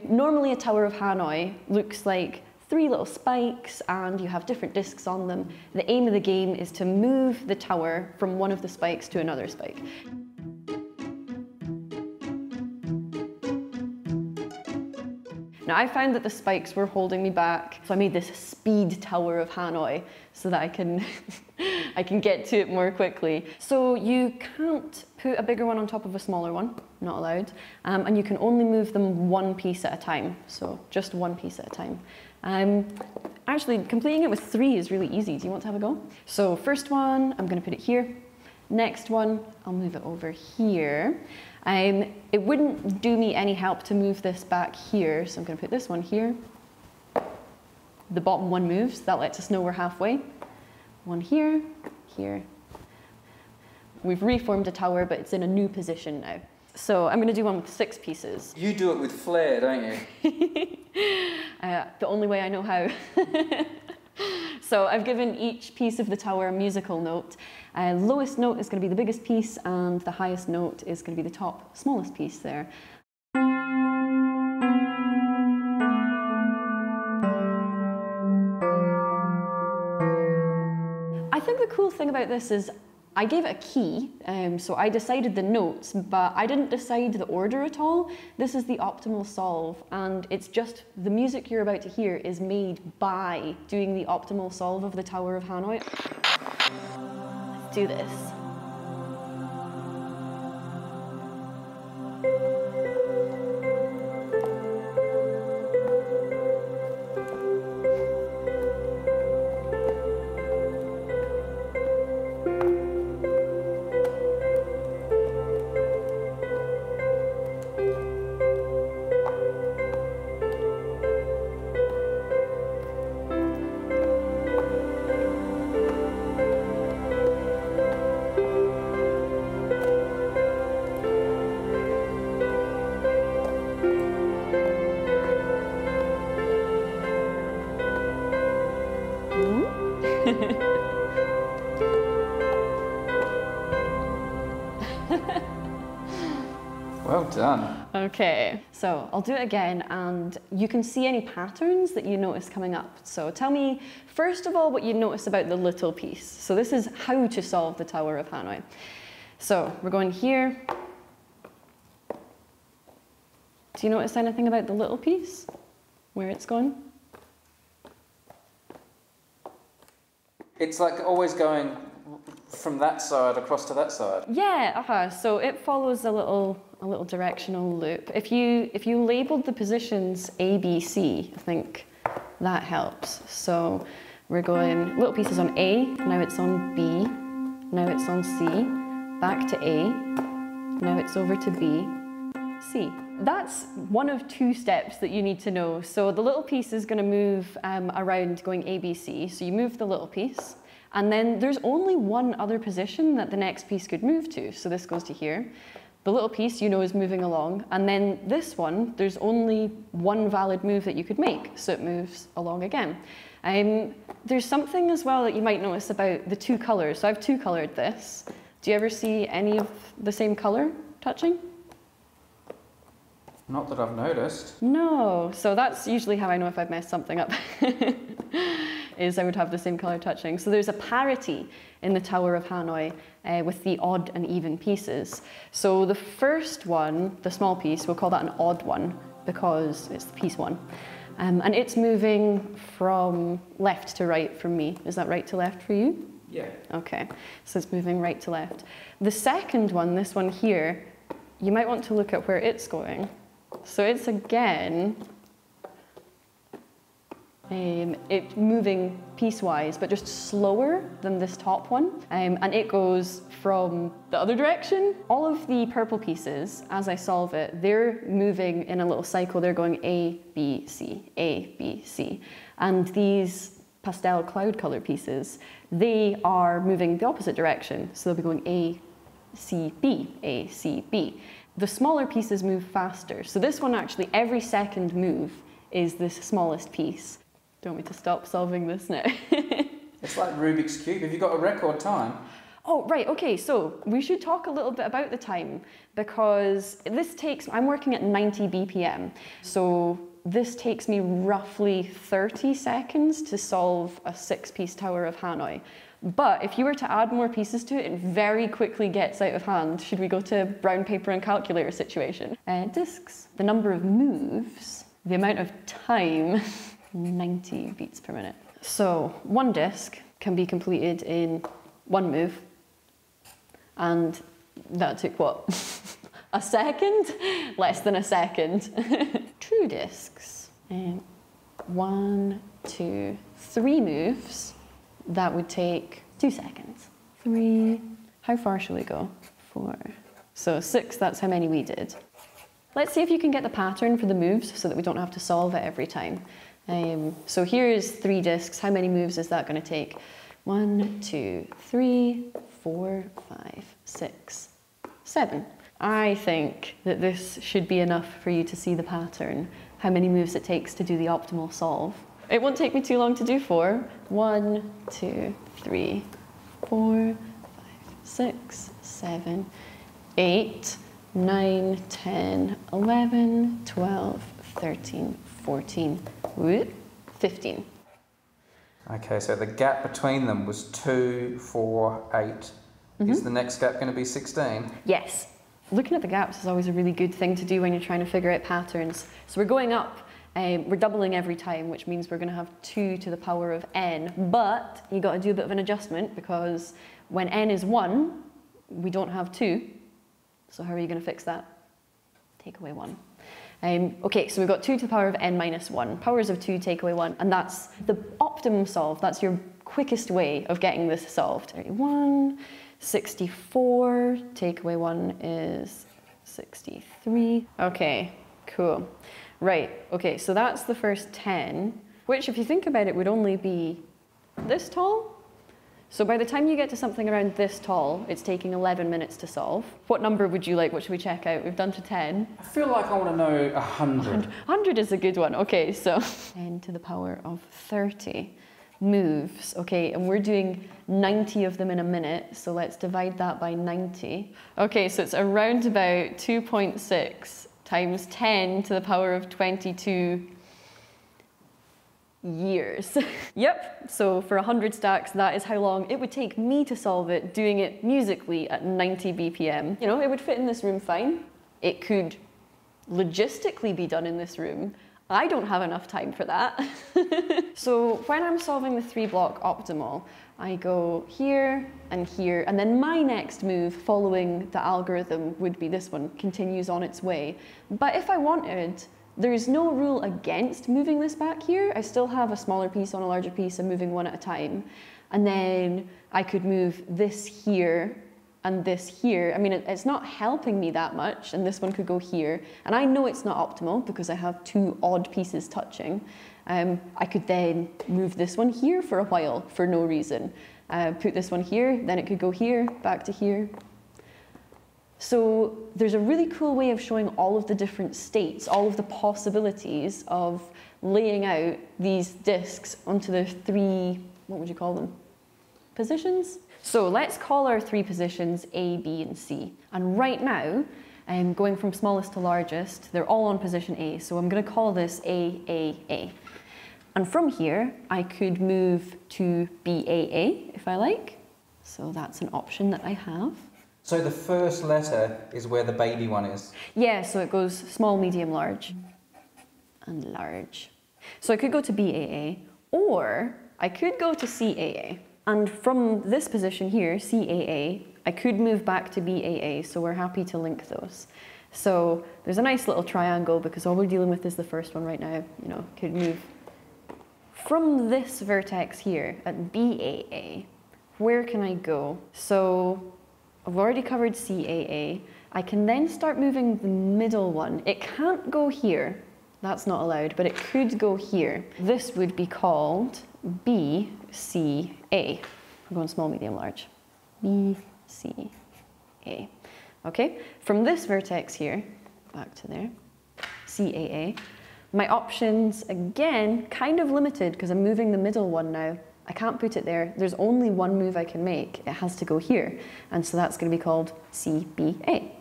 Normally a Tower of Hanoi looks like 3 little spikes and you have different discs on them. The aim of the game is to move the tower from one of the spikes to another spike. Now I found that the spikes were holding me back, so I made this speed Tower of Hanoi so that I can I can get to it more quickly. So you can't put a bigger one on top of a smaller one, not allowed, and you can only move them 1 piece at a time, so just 1 piece at a time. Actually, completing it with 3 is really easy. Do you want to have a go? So first one, I'm going to put it here. Next one, I'll move it over here. It wouldn't do me any help to move this back here, so I'm going to put this one here. The bottom one moves, that lets us know we're halfway. One here, here. We've reformed a tower, but it's in a new position now. So I'm going to do one with 6 pieces. You do it with flair, don't you? The only way I know how. So I've given each piece of the tower a musical note. Lowest note is going to be the biggest piece, and the highest note is going to be the top, smallest piece there. I think the cool thing about this is I gave it a key, so I decided the notes, but I didn't decide the order at all. This is the optimal solve, and it's just the music you're about to hear is made by doing the optimal solve of the Tower of Hanoi. Let's do this. Well done. Okay, so I'll do it again, and you can see any patterns that you notice coming up. So tell me, first of all, what you notice about the little piece. So this is how to solve the Tower of Hanoi. So we're going here. Do you notice anything about the little piece? Where it's going? It's like always going from that side across to that side. Yeah, so it follows a little directional loop. If you labeled the positions A, B, C, I think that helps. So we're going little pieces on A, now it's on B, now it's on C, back to A, now it's over to B, C. That's one of 2 steps that you need to know. So the little piece is going to move around going A, B, C. So you move the little piece, and then there's only one other position that the next piece could move to. So this goes to here. The little piece, you know, is moving along, and then this one, there's only one valid move that you could make, so it moves along again. There's something as well that you might notice about the 2 colors. So I've 2-colored this. Do you ever see any of the same color touching? Not that I've noticed. No, so that's usually how I know if I've messed something up, is I would have the same color touching. So there's a parity in the Tower of Hanoi with the odd and even pieces. So the first one, the small piece, we'll call that an odd one because it's the piece 1. And it's moving from left to right from me. Is that right to left for you? Yeah. Okay, so it's moving right to left. The second one, this one here, you might want to look at where it's going. So it's again, it's moving piecewise, but just slower than this top one. And it goes from the other direction. All of the purple pieces, as I solve it, they're moving in a little cycle. They're going A, B, C, A, B, C. And these pastel cloud color pieces, they are moving the opposite direction. So they'll be going A, C, B, A, C, B. The smaller pieces move faster. So this one actually, every second move is this smallest piece. Do you want me to stop solving this now? It's like Rubik's Cube. Have you got a record time? Oh, right, okay, so we should talk a little bit about the time because this takes, I'm working at 90 BPM, so this takes me roughly 30 seconds to solve a 6-piece Tower of Hanoi. But if you were to add more pieces to it, it very quickly gets out of hand. Should we go to brown paper and calculator situation? Discs, the number of moves, the amount of time, 90 beats per minute. So one disc can be completed in 1 move, and that took what? A second? Less than a second. 2 discs, 1, 2, 3 moves. That would take 2 seconds. 3, how far shall we go? 4. So 6, that's how many we did. Let's see if you can get the pattern for the moves so that we don't have to solve it every time. So here's 3 discs. How many moves is that going to take? 1, 2, 3, 4, 5, 6, 7. I think that this should be enough for you to see the pattern, how many moves it takes to do the optimal solve. It won't take me too long to do 4. 1, 2, 3, 4, 5, 6, 7, 8, 9, 10, 11, 12, 13, 14, 15. Okay, so the gap between them was 2, 4, 8. Is the next gap going to be 16? Yes. Looking at the gaps is always a really good thing to do when you're trying to figure out patterns. So we're going up, we're doubling every time, which means we're going to have 2 to the power of n, but you got to do a bit of an adjustment because when n is 1, we don't have 2. So how are you going to fix that? Take away 1. Okay, so we've got 2 to the power of n minus 1. Powers of 2 take away 1, and that's the optimum solve. That's your quickest way of getting this solved. 31, 64, take away 1 is 63. Okay, cool. Right, okay, so that's the first 10, which if you think about it would only be this tall. So by the time you get to something around this tall, it's taking 11 minutes to solve. What number would you like? What should we check out? We've done to 10. I feel like I want to know 100. 100 is a good one. Okay, so 10 to the power of 30 moves. Okay, and we're doing 90 of them in a minute, so let's divide that by 90. Okay, so it's around about 2.6 times 10 to the power of 22 years. Yep, so for 100 stacks, that is how long it would take me to solve it, doing it musically at 90 BPM. You know, it would fit in this room fine. It could logistically be done in this room. I don't have enough time for that. So when I'm solving the 3-block optimal, I go here, and then my next move following the algorithm would be this one, continues on its way. But if I wanted, there's no rule against moving this back here. I still have a smaller piece on a larger piece and moving one at a time. And then I could move this here and this here. I mean, it's not helping me that much, and this one could go here. And I know it's not optimal because I have 2 odd pieces touching. I could then move this one here for a while for no reason. Put this one here, then it could go here, back to here. So there's a really cool way of showing all of the different states, all of the possibilities of laying out these discs onto the 3, what would you call them? Positions? So let's call our 3 positions A, B, and C. And right now, going from smallest to largest, they're all on position A. So I'm going to call this A, A, A. And from here, I could move to B, A, A if I like. So that's an option that I have. So the first letter is where the baby one is? Yeah, so it goes small, medium, large, and large. So I could go to BAA, or I could go to CAA. And from this position here, CAA, I could move back to BAA, so we're happy to link those. So there's a nice little triangle because all we're dealing with is the first one right now. You know, could move from this vertex here at BAA. Where can I go? So I've already covered CAA. I can then start moving the middle one. It can't go here. That's not allowed, but it could go here. This would be called BCA. I'm going small, medium, large. BCA. Okay, from this vertex here, back to there, CAA. My options, again, kind of limited because I'm moving the middle one now. I can't put it there. There's only one move I can make. It has to go here. And so that's going to be called CBA.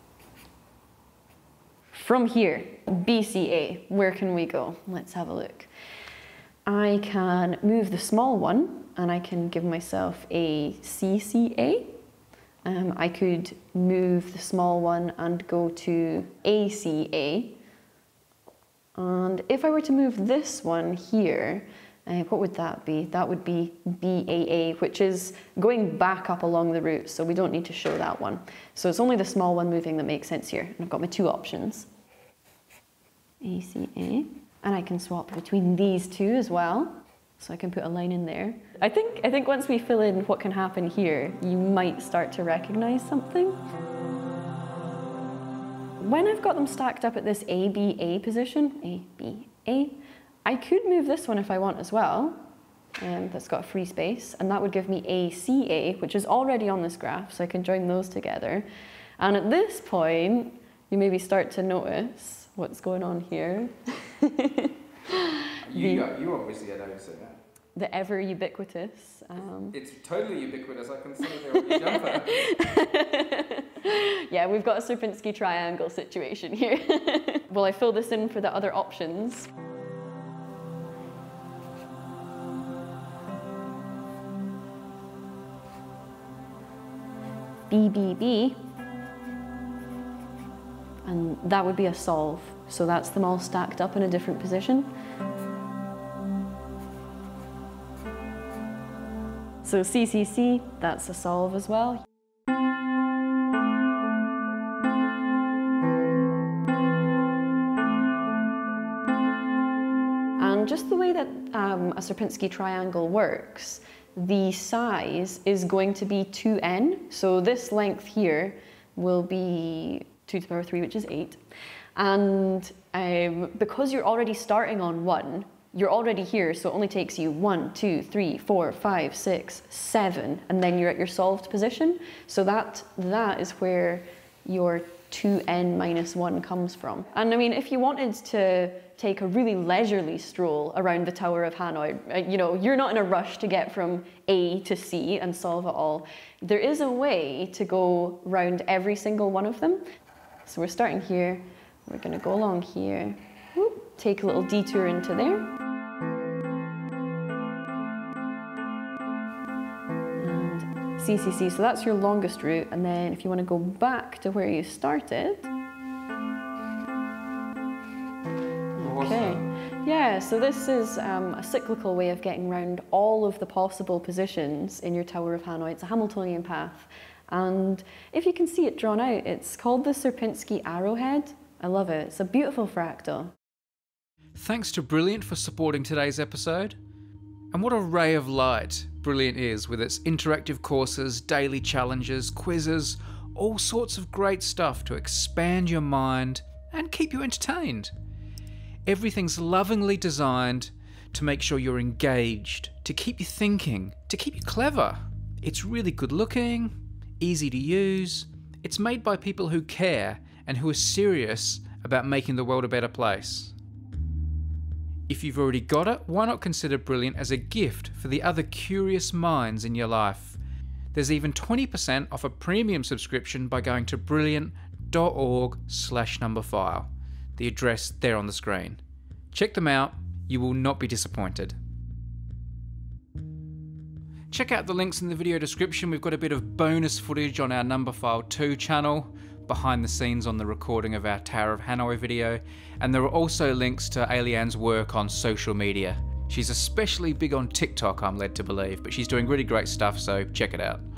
From here, BCA, where can we go? Let's have a look. I can move the small one and I can give myself a CCA. I could move the small one and go to ACA. And if I were to move this one here, what would that be? That would be BAA, which is going back up along the route, so we don't need to show that one. So it's only the small one moving that makes sense here. And I've got my two options. ACA. And I can swap between these two as well. So I can put a line in there. I think once we fill in what can happen here, you might start to recognize something. When I've got them stacked up at this ABA position, ABA, I could move this one if I want as well. That's got a free space, and that would give me ACA, which is already on this graph, so I can join those together. And at this point, you maybe start to notice what's going on here. You obviously had noticed it. The ever ubiquitous. It's totally ubiquitous. I can see there on your jumper. Yeah, we've got a Sierpinski triangle situation here. Will I fill this in for the other options? BBB. And that would be a solve. So that's them all stacked up in a different position. So CCC, that's a solve as well. And just the way that a Sierpinski triangle works, the size is going to be 2n. So this length here will be 2 to the power 3, which is 8. And because you're already starting on 1, you're already here, so it only takes you 1, 2, 3, 4, 5, 6, 7, and then you're at your solved position. So that is where your 2n minus 1 comes from. And I mean, if you wanted to take a really leisurely stroll around the Tower of Hanoi, you know, you're not in a rush to get from A to C and solve it all. There is a way to go round every single one of them. So we're starting here, we're going to go along here, whoop, take a little detour into there. CCC, so that's your longest route, and then if you want to go back to where you started. Okay, yeah, so this is a cyclical way of getting around all of the possible positions in your Tower of Hanoi. It's a Hamiltonian path, and if you can see it drawn out, it's called the Sierpinski arrowhead. I love it, it's a beautiful fractal. Thanks to Brilliant for supporting today's episode. And what a ray of light Brilliant is, with its interactive courses, daily challenges, quizzes, all sorts of great stuff to expand your mind and keep you entertained. Everything's lovingly designed to make sure you're engaged, to keep you thinking, to keep you clever. It's really good looking, easy to use. It's made by people who care and who are serious about making the world a better place. If you've already got it, why not consider Brilliant as a gift for the other curious minds in your life? There's even 20% off a premium subscription by going to brilliant.org/numberphile. The address there on the screen. Check them out, you will not be disappointed. Check out the links in the video description. We've got a bit of bonus footage on our Numberphile 2 channel, behind the scenes on the recording of our Tower of Hanoi video, and there are also links to Alianne's work on social media. She's especially big on TikTok, I'm led to believe, but she's doing really great stuff, so check it out.